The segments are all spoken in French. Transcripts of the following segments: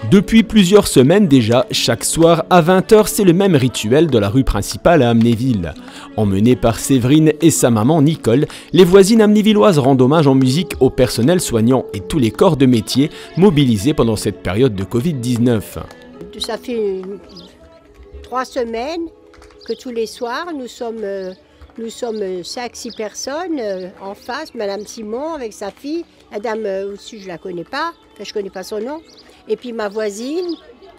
Depuis plusieurs semaines déjà, chaque soir à 20 h, c'est le même rituel de la rue principale à Amnéville. Emmenées par Séverine et sa maman Nicole, les voisines amnévilloises rendent hommage en musique au personnel soignant et tous les corps de métier mobilisés pendant cette période de Covid-19. Ça fait 3 semaines que tous les soirs, nous sommes 5-6 personnes en face, Madame Simon avec sa fille, la dame au-dessus, je ne la connais pas, enfin, je ne connais pas son nom, et puis ma voisine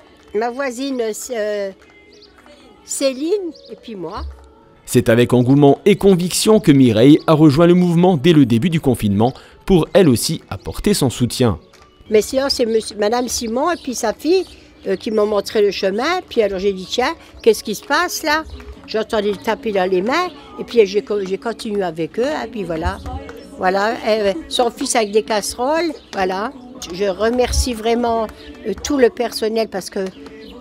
Céline, et puis moi. C'est avec engouement et conviction que Mireille a rejoint le mouvement dès le début du confinement pour elle aussi apporter son soutien. Mais sinon c'est Madame Simon et puis sa fille qui m'ont montré le chemin, puis alors j'ai dit tiens, qu'est-ce qui se passe là? J'entendais taper dans les mains, et puis j'ai continué avec eux, et puis voilà. Voilà, son fils avec des casseroles, voilà. Je remercie vraiment tout le personnel, parce que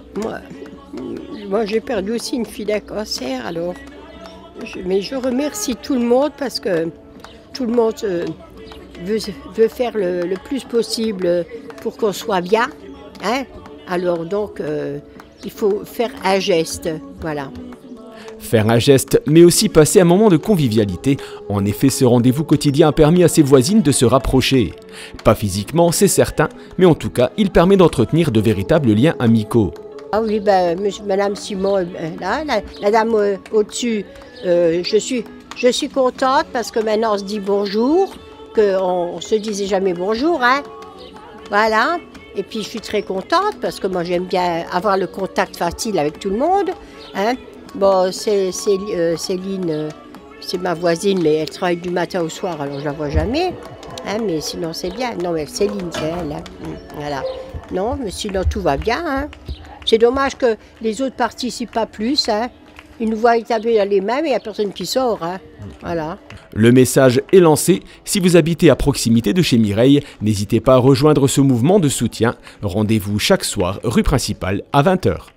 moi j'ai perdu aussi une fille d'un cancer, alors. Mais je remercie tout le monde, parce que tout le monde veut faire le plus possible pour qu'on soit bien, hein. Alors donc, il faut faire un geste, voilà. Faire un geste, mais aussi passer un moment de convivialité. En effet, ce rendez-vous quotidien a permis à ses voisines de se rapprocher. Pas physiquement, c'est certain, mais en tout cas, il permet d'entretenir de véritables liens amicaux. Ah oui, Madame Simon, là, la dame au-dessus, je suis contente parce que maintenant on se dit bonjour, qu'on ne se disait jamais bonjour, hein. Voilà. Et puis je suis très contente parce que moi j'aime bien avoir le contact facile avec tout le monde, hein. Bon, Céline, c'est ma voisine, mais elle travaille du matin au soir, alors je la vois jamais. Hein, mais sinon c'est bien. Non, mais Céline, c'est elle. Hein. Voilà. Non, mais sinon tout va bien. Hein. C'est dommage que les autres participent pas plus. Hein. Ils nous voient taper dans les mains, mais il n'y a personne qui sort. Hein. Voilà. Le message est lancé. Si vous habitez à proximité de chez Mireille, n'hésitez pas à rejoindre ce mouvement de soutien. Rendez-vous chaque soir, rue principale, à 20 h.